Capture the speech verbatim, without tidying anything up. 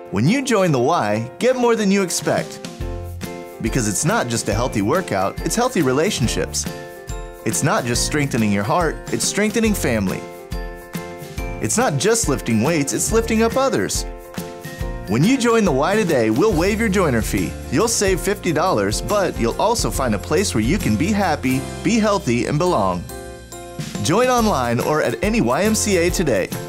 When you join the Y, get more than you expect. Because it's not just a healthy workout, it's healthy relationships. It's not just strengthening your heart, it's strengthening family. It's not just lifting weights, it's lifting up others. When you join the Y today, we'll waive your joiner fee. You'll save fifty dollars, but you'll also find a place where you can be happy, be healthy, and belong. Join online or at any Y M C A today.